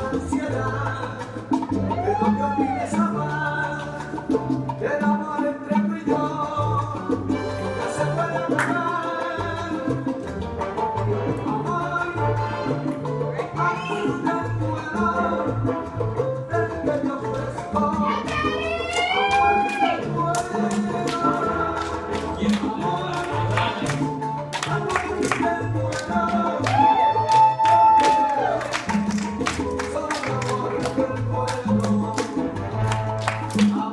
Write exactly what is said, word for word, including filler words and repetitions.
ansiedad, que no te olvides amar, el amor entre tú y yo nunca se puede acabar. Amor, aquí no te puedo, el que te ofrezco, amor que te puedo, y amor, amor que te puedo. Solo amor que te puedo.